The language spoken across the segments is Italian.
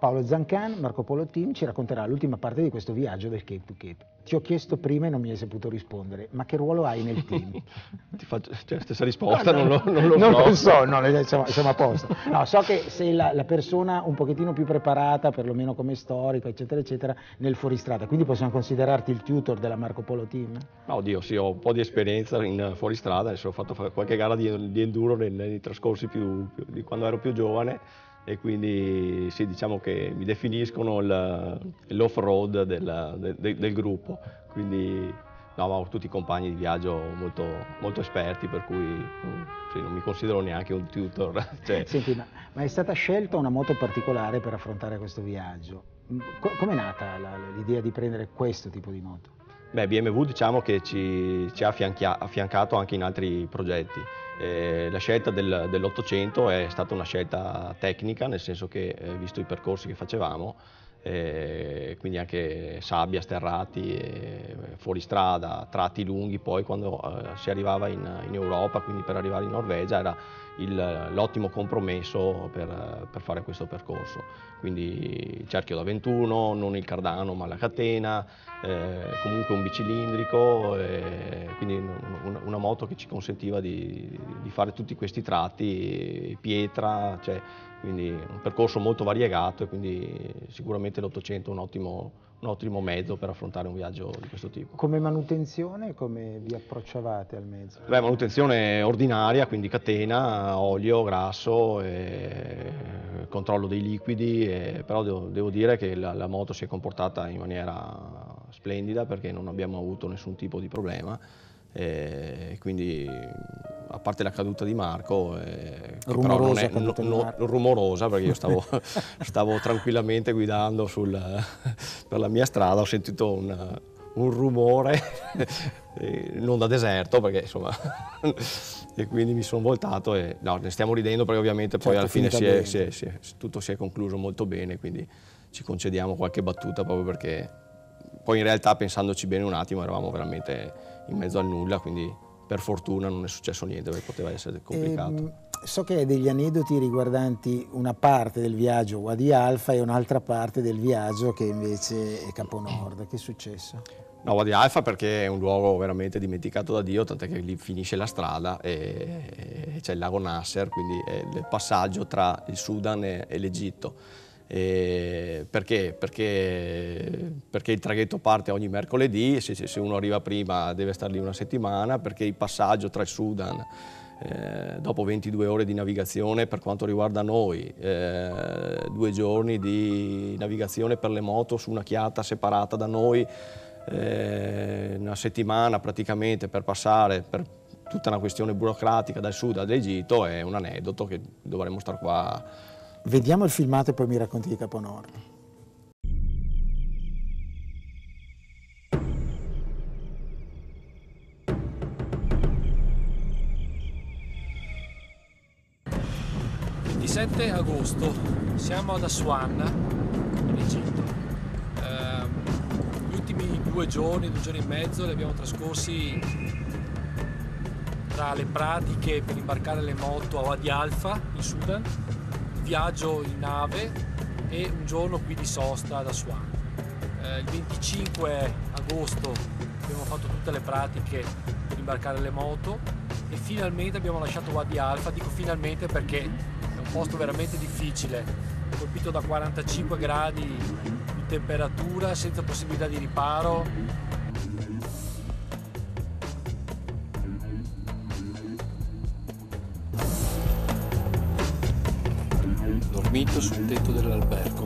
Paolo Zancan, Marco Polo Team, ci racconterà l'ultima parte di questo viaggio del Cape to Cape. Ti ho chiesto prima e non mi hai saputo rispondere, ma che ruolo hai nel team? Ti faccio stessa risposta, no, non lo so. No, siamo a posto. No, so che sei la persona un pochettino più preparata, perlomeno come storico, eccetera, eccetera, nel fuoristrada, quindi possiamo considerarti il tutor della Marco Polo Team? No, oddio, sì, ho un po' di esperienza in fuoristrada, adesso ho fatto qualche gara di enduro nei trascorsi di quando ero più giovane, e quindi sì, diciamo che mi definiscono l'off-road del gruppo, quindi no, ma ho tutti compagni di viaggio molto, molto esperti, per cui sì, non mi considero neanche un tutor. Cioè. Senti, ma è stata scelta una moto particolare per affrontare questo viaggio? Com'è nata l'idea di prendere questo tipo di moto? Beh, BMW diciamo che ci ha affiancato anche in altri progetti. La scelta dell'800 è stata una scelta tecnica, nel senso che, visto i percorsi che facevamo, quindi anche sabbia, sterrati, fuoristrada, tratti lunghi, poi quando si arrivava in Europa, quindi per arrivare in Norvegia, era l'ottimo compromesso per fare questo percorso. Quindi il cerchio da 21, non il cardano ma la catena, comunque un bicilindrico, quindi una moto che ci consentiva di fare tutti questi tratti, pietra, cioè, quindi un percorso molto variegato, e quindi sicuramente l'800 è un ottimo mezzo per affrontare un viaggio di questo tipo. Come manutenzione, come vi approcciavate al mezzo? Beh, manutenzione ordinaria, quindi catena, olio, grasso, controllo dei liquidi, però devo dire che la moto si è comportata in maniera splendida, perché non abbiamo avuto nessun tipo di problema. Quindi, a parte la caduta di Marco, rumorosa, però non rumorosa, perché io stavo tranquillamente guidando per la mia strada, ho sentito un rumore, non da deserto, perché insomma, e quindi mi sono voltato, e no, ne stiamo ridendo, perché ovviamente poi alla fine tutto si è concluso molto bene, quindi ci concediamo qualche battuta, proprio perché poi in realtà, pensandoci bene un attimo, eravamo veramente in mezzo al nulla, quindi per fortuna non è successo niente, perché poteva essere complicato. So che hai degli aneddoti riguardanti una parte del viaggio Wadi Alfa e un'altra parte del viaggio che invece è Capo Nord. Che è successo? No, Wadi Alfa perché è un luogo veramente dimenticato da Dio, tant'è che lì finisce la strada e c'è il lago Nasser, quindi è il passaggio tra il Sudan e l'Egitto. Perché il traghetto parte ogni mercoledì, se uno arriva prima deve stare lì una settimana, perché il passaggio tra il Sudan, dopo 22 ore di navigazione per quanto riguarda noi, 2 giorni di navigazione per le moto su una chiata separata da noi, una settimana praticamente per passare per tutta una questione burocratica dal Sud all'Egitto, è un aneddoto che dovremmo stare qua. Vediamo il filmato e poi mi racconti di Capo Nord. Il 27 agosto siamo ad Aswan, in Egitto. Gli ultimi 2 giorni e mezzo li abbiamo trascorsi tra le pratiche per imbarcare le moto a Wadi Alfa, in Sudan, viaggio in nave e un giorno qui di sosta ad Aswan. Il 25 agosto abbiamo fatto tutte le pratiche per imbarcare le moto e finalmente abbiamo lasciato Wadi Alfa. Dico finalmente perché è un posto veramente difficile, colpito da 45 gradi di temperatura, senza possibilità di riparo. Dormito sul tetto dell'albergo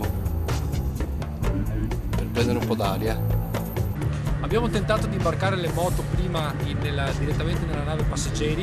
per prendere un po' d'aria. Abbiamo tentato di imbarcare le moto prima direttamente nella nave passeggeri,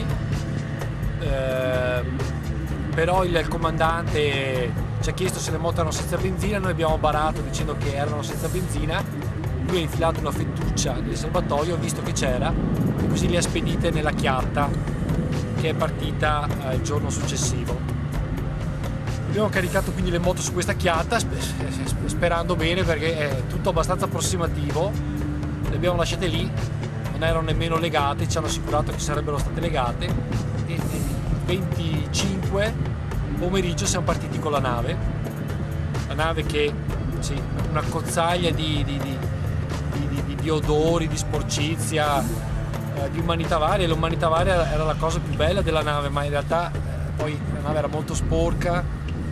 però il comandante ci ha chiesto se le moto erano senza benzina, noi abbiamo barato dicendo che erano senza benzina, lui ha infilato una fettuccia nel serbatoio, visto che c'era, e così le ha spedite nella chiatta che è partita il giorno successivo. Abbiamo caricato quindi le moto su questa chiatta sperando bene, perché è tutto abbastanza approssimativo. Le abbiamo lasciate lì, non erano nemmeno legate, ci hanno assicurato che sarebbero state legate, e il 25 pomeriggio siamo partiti con la nave. la nave che sì, una cozzaglia di odori, di sporcizia, di umanità varia. L'umanità varia era la cosa più bella della nave, ma in realtà poi la nave era molto sporca,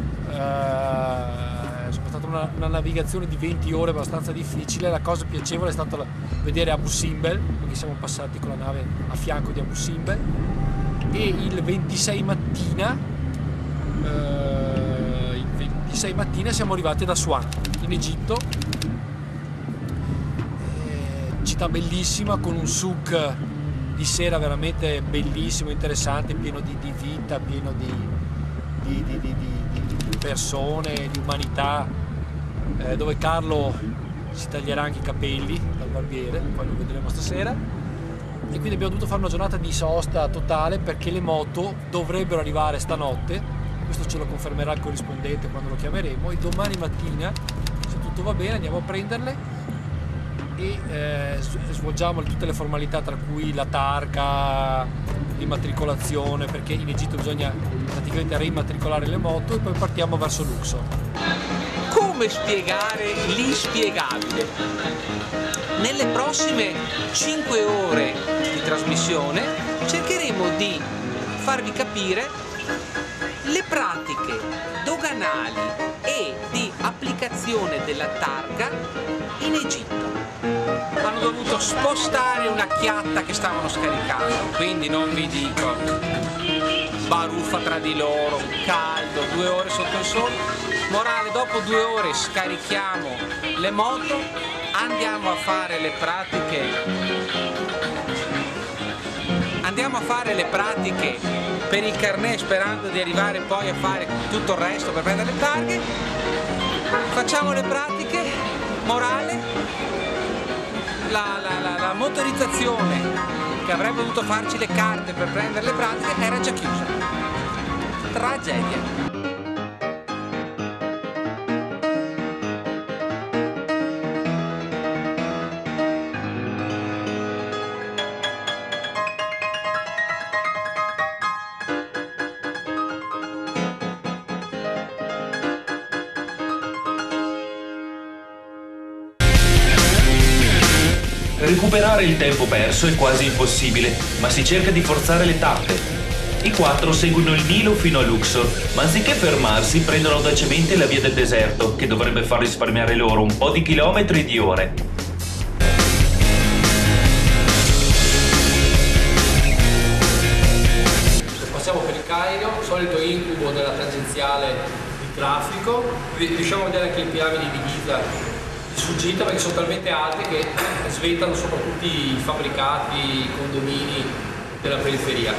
è stata una navigazione di 20 ore abbastanza difficile. La cosa piacevole è stata vedere Abu Simbel, perché siamo passati con la nave a fianco di Abu Simbel, e il 26 mattina siamo arrivati ad Aswan in Egitto, città bellissima con un souk di sera veramente bellissimo, interessante, pieno di vita, pieno di persone, di umanità, dove Carlo si taglierà anche i capelli dal barbiere, poi lo vedremo stasera. E quindi abbiamo dovuto fare una giornata di sosta totale perché le moto dovrebbero arrivare stanotte, questo ce lo confermerà il corrispondente quando lo chiameremo, e domani mattina, se tutto va bene, andiamo a prenderle e svolgiamo tutte le formalità, tra cui la targa, l'immatricolazione, perché in Egitto bisogna praticamente rimatricolare le moto, e poi partiamo verso Luxor. Come spiegare l'inspiegabile? Nelle prossime 5 ore di trasmissione cercheremo di farvi capire le pratiche doganali e di applicazione della targa in Egitto. Hanno dovuto spostare una chiatta che stavano scaricando, quindi non vi dico, baruffa tra di loro, caldo, 2 ore sotto il sole. Morale, dopo 2 ore scarichiamo le moto, andiamo a fare le pratiche per il carnet, sperando di arrivare poi a fare tutto il resto per prendere le targhe. Facciamo le pratiche, morale, la motorizzazione che avrebbe dovuto farci le carte per prendere le pratiche era già chiusa. Tragedia. Recuperare il tempo perso è quasi impossibile, ma si cerca di forzare le tappe. I 4 seguono il Nilo fino a Luxor, ma anziché fermarsi prendono audacemente la via del deserto, che dovrebbe far risparmiare loro un po' di chilometri e di ore. Passiamo per il Cairo, solito incubo della tangenziale di traffico. Riusciamo a vedere anche le piramidi di Giza di sfuggita, perché sono talmente alte che sventano soprattutto i fabbricati, i condomini della periferia.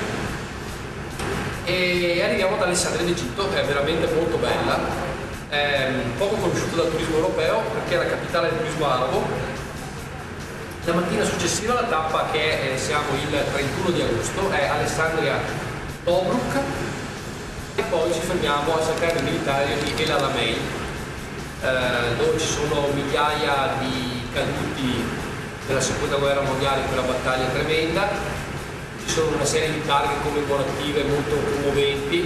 E arriviamo ad Alessandria d'Egitto, che è veramente molto bella, è poco conosciuta dal turismo europeo perché è la capitale del turismo arabo. La mattina successiva alla tappa, che siamo il 31 di agosto, è Alessandria Tobruk, e poi ci fermiamo a cercare i militari di El Alamein, dove ci sono migliaia di caduti della seconda guerra mondiale, quella battaglia tremenda. Ci sono una serie di targhe commemorative molto commoventi,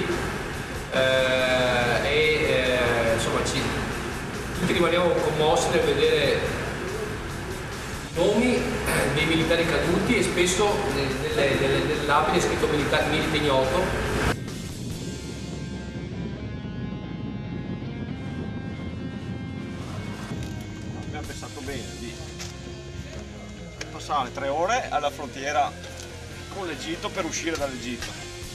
insomma tutti rimaniamo commossi nel vedere i nomi dei militari caduti, e spesso nelle lapidi è scritto milite ignoto. Pensato bene di passare 3 ore alla frontiera con l'Egitto per uscire dall'Egitto,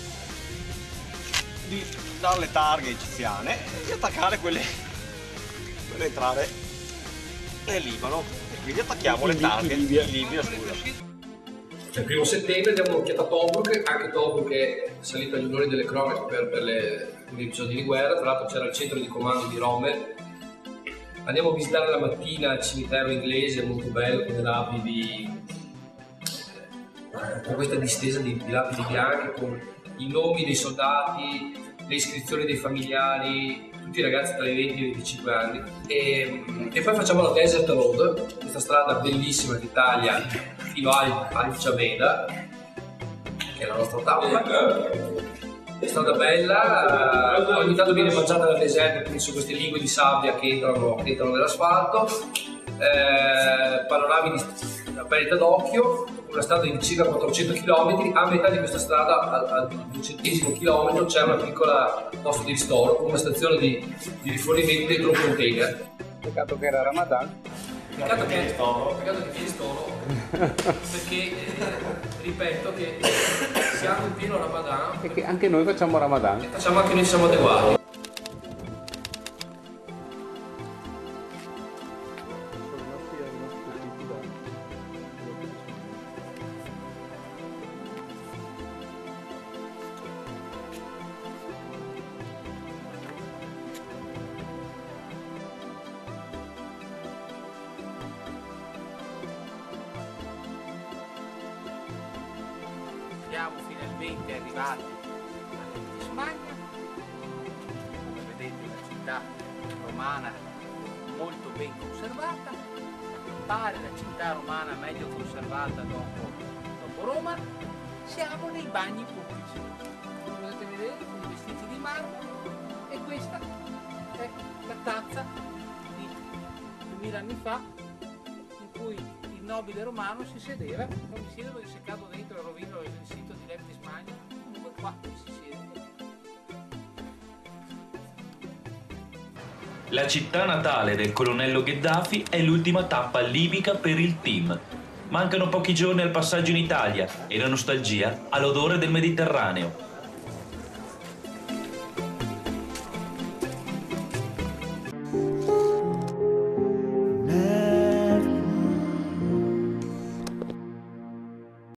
di dare le targhe egiziane e di attaccare quelle per entrare nel Libano, e quindi attacchiamo le targhe in Libia, scusa. Il 1° settembre diamo un'occhiata a Tobruk, anche Tobruk è salito agli onori delle cronache per gli episodi di guerra. Tra l'altro c'era il centro di comando di Rommel. Andiamo a visitare la mattina il cimitero inglese, molto bello, con le lapidi, con questa distesa di lapidi bianche, con i nomi dei soldati, le iscrizioni dei familiari, tutti i ragazzi tra i 20 e i 25 anni. E poi facciamo la Desert Road, questa strada bellissima d'Italia fino al Djamena, che è la nostra tappa. strada bella, ogni tanto viene mangiata dal deserto, quindi su queste lingue di sabbia che entrano nell'asfalto, panorami a perdita d'occhio, una strada di circa 400 km, a metà di questa strada, al 200° chilometro, c'è una piccola posto di ristoro con una stazione di rifornimento dentro un container. Peccato che era Ramadan. Peccato che viene storo, perché ripeto che siamo in pieno Ramadan E che anche noi facciamo Ramadan. e facciamo anche noi, siamo adeguati. Siamo finalmente arrivati a Smagna, come vedete una città romana molto ben conservata, pare la città romana meglio conservata dopo Roma. Siamo nei bagni pubblici, come potete vedere, con i vestiti di marmo, e questa è la tazza di 2000 anni fa in cui il nobile romano si sedeva, non mi siedo perché si è caduto dentro il rovino del sito di Levi di Smagna, comunque qua si siede. La città natale del colonnello Gheddafi è l'ultima tappa libica per il team. Mancano pochi giorni al passaggio in Italia e la nostalgia ha l'odore del Mediterraneo.